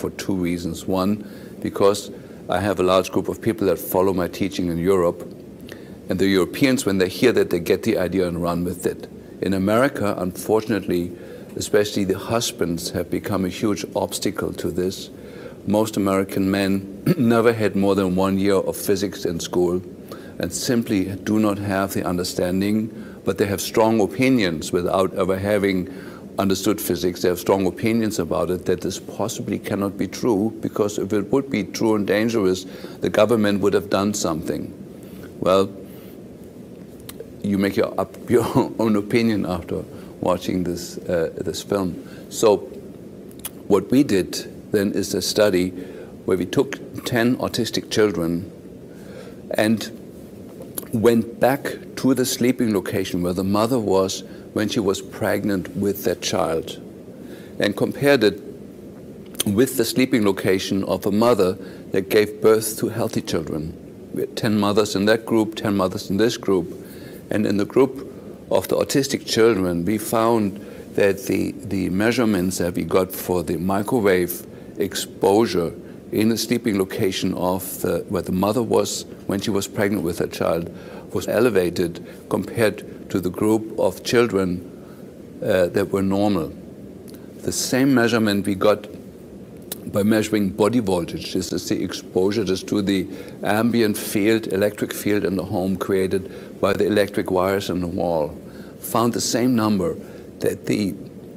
for two reasons. One, because I have a large group of people that follow my teaching in Europe, and the Europeans, when they hear that, they get the idea and run with it. In America, unfortunately, especially the husbands have become a huge obstacle to this. Most American men never had more than 1 year of physics in school and simply do not have the understanding, but they have strong opinions without ever having understood physics. They have strong opinions about it, that this possibly cannot be true, because if it would be true and dangerous, the government would have done something. Well, you make up your own opinion after watching this, this film. So what we did then is a study where we took 10 autistic children and went back to the sleeping location where the mother was when she was pregnant with that child, and compared it with the sleeping location of a mother that gave birth to healthy children. We had 10 mothers in that group, 10 mothers in this group, and in the group of the autistic children, we found that the measurements that we got for the microwave exposure in the sleeping location of where the mother was when she was pregnant with her child was elevated compared to the group of children that were normal. The same measurement we got by measuring body voltage. This is the exposure just to the ambient field, electric field in the home created by the electric wires in the wall. Found the same number, that the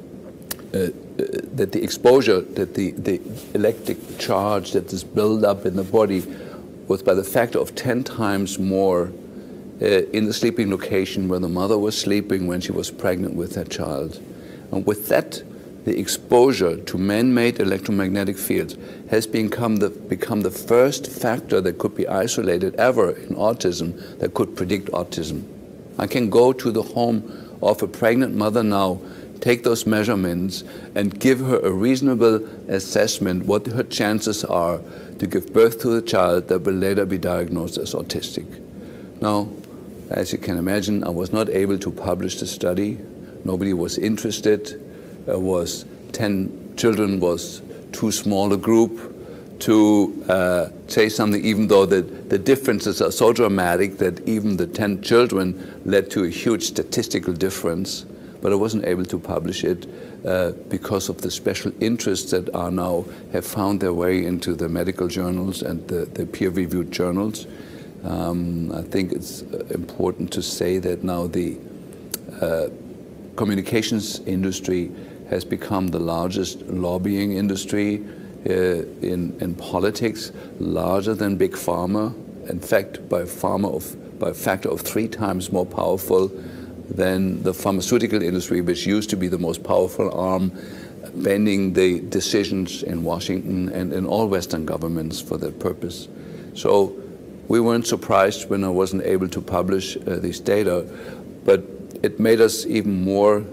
exposure, that the electric charge that is built up in the body was by the factor of 10 times more in the sleeping location where the mother was sleeping when she was pregnant with her child. And with that, the exposure to man-made electromagnetic fields has become the first factor that could be isolated ever in autism that could predict autism. I can go to the home of a pregnant mother now, take those measurements, and give her a reasonable assessment what her chances are to give birth to a child that will later be diagnosed as autistic. Now, as you can imagine, I was not able to publish the study. Nobody was interested. There was 10 children was too small a group to say something, even though the differences are so dramatic that even the 10 children led to a huge statistical difference. But I wasn't able to publish it because of the special interests that are now have found their way into the medical journals and the peer-reviewed journals. I think it's important to say that now the communications industry has become the largest lobbying industry in politics, larger than Big Pharma. In fact, by a factor of 3 times more powerful than the pharmaceutical industry, which used to be the most powerful arm, bending the decisions in Washington and in all Western governments for that purpose. So we weren't surprised when I wasn't able to publish these data, but it made us even more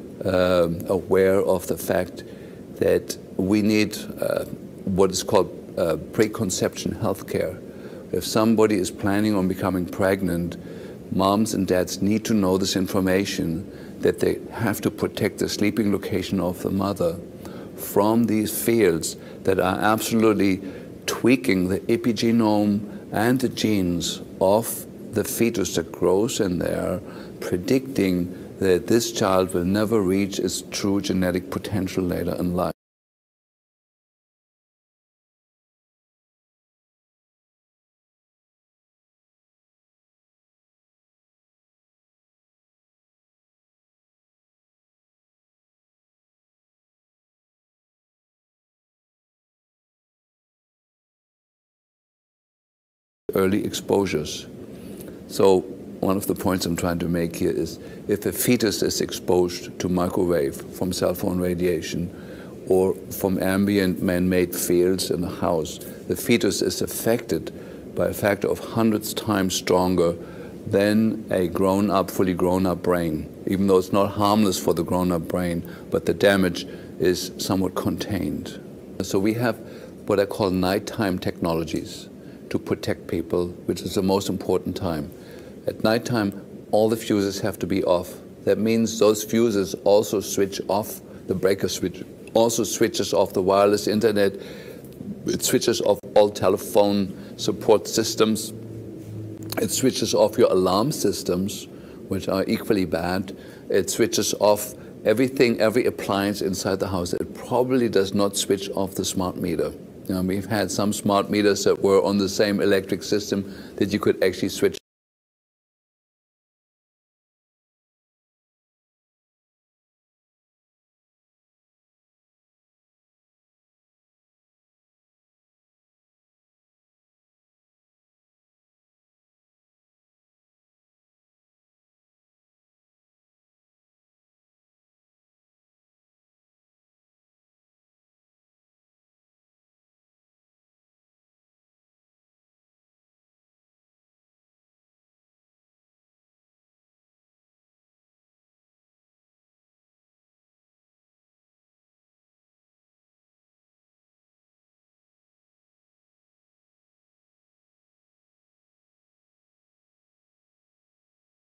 aware of the fact that we need what is called preconception healthcare. If somebody is planning on becoming pregnant, moms and dads need to know this information, that they have to protect the sleeping location of the mother from these fields that are absolutely tweaking the epigenome and the genes of the fetus that grows in there, predicting that this child will never reach its true genetic potential later in life. Early exposures. So one of the points I'm trying to make here is, if a fetus is exposed to microwave from cell phone radiation or from ambient man-made fields in the house, the fetus is affected by a factor of hundreds times stronger than a grown-up, fully grown-up brain, even though it's not harmless for the grown-up brain, but the damage is somewhat contained. So we have what I call nighttime technologies to protect people, which is the most important time. At nighttime, all the fuses have to be off. That means those fuses also switch off, the breaker switch also switches off the wireless internet, It switches off all telephone support systems. It switches off your alarm systems, which are equally bad. It switches off everything, every appliance inside the house. It probably does not switch off the smart meter. You know, we've had some smart meters that were on the same electric system that you could actually switch